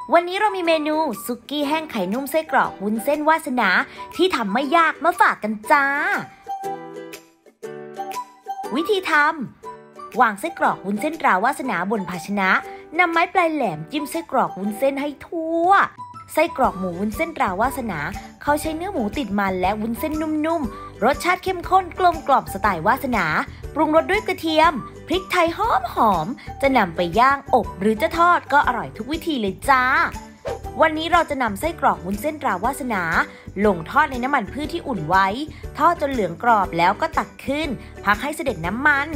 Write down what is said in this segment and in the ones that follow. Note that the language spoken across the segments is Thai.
วันนี้เรามีเมนูสุกี้แห้งไข่นุ่มไส้กรอกวุ้นเส้นวาสนาที่ทำไม่ยากมาฝากกันจ้าวิธีทำวางไส้กรอกวุ้นเส้นตราวาสนาบนภาชนะนำไม้ปลายแหลมจิ้มไส้กรอกวุ้นเส้นให้ทั่วไส้กรอกหมูวุ้นเส้นตราวาสนาเขาใช้เนื้อหมูติดมันและวุ้นเส้นนุ่มๆรสชาติเข้มข้นกลมกล่อมสไตล์วาสนาปรุงรสด้วยกระเทียมพริกไทยหอมๆจะนำไปย่างอบหรือจะทอดก็อร่อยทุกวิธีเลยจ้าวันนี้เราจะนำไส้กรอกวุ้นเส้นตราวาสนาลงทอดในน้ำมันพืชที่อุ่นไว้ทอดจนเหลืองกรอบแล้วก็ตักขึ้นพักให้เสด็จน้ำมัน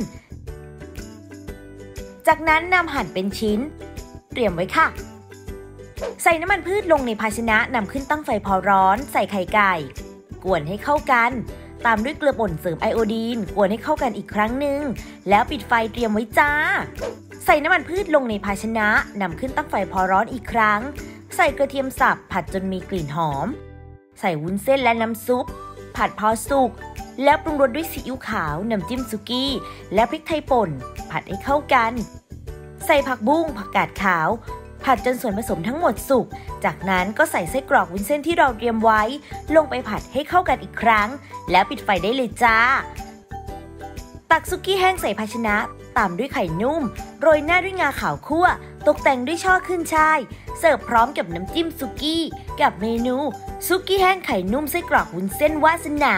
จากนั้นนำหั่นเป็นชิ้นเตรียมไว้ค่ะใส่น้ำมันพืชลงในภาชนะนำขึ้นตั้งไฟพอร้อนใส่ไข่ไก่กวนให้เข้ากันตามด้วยเกลือป่นเสริมไอโอดีนกวนให้เข้ากันอีกครั้งหนึ่งแล้วปิดไฟเตรียมไว้จ้าใส่น้ำมันพืชลงในภาชนะนำขึ้นตั้งไฟพอร้อนอีกครั้งใส่กระเทียมสับผัดจนมีกลิ่นหอมใส่วุ้นเส้นและน้ำซุปผัดพอสุกแล้วปรุงรสด้วยซีอิ๊วขาวน้ำจิ้มสุกี้และพริกไทยป่นผัดให้เข้ากันใส่ผักบุ้งผักกาดขาวผัดจนส่วนผสมทั้งหมดสุกจากนั้นก็ใส่ไส้กรอกวุ้นเส้นที่เราเตรียมไว้ลงไปผัดให้เข้ากันอีกครั้งแล้วปิดไฟได้เลยจ้าตักสุกี้แห้งใส่ภาชนะตามด้วยไข่นุ่มโรยหน้าด้วยงาขาวคั่วตกแต่งด้วยช่อขึ้นช่ายเสิร์ฟพร้อมกับน้ำจิ้มสุกี้กับเมนูสุกี้แห้งไข่นุ่มไส้กรอกวุ้นเส้นวาสนา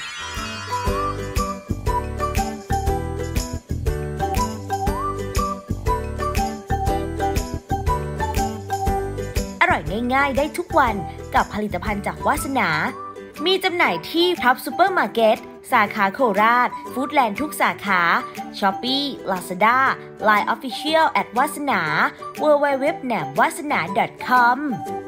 อร่อยง่ายๆได้ทุกวันกับผลิตภัณฑ์จากวาสนามีจำหน่ายที่ท็อปซูเปอร์มาร์เก็ตสาขาโคราชฟู้ดแลนด์ทุกสาขา Shopee Lazada Line Official @วาสนา www.namwasana.com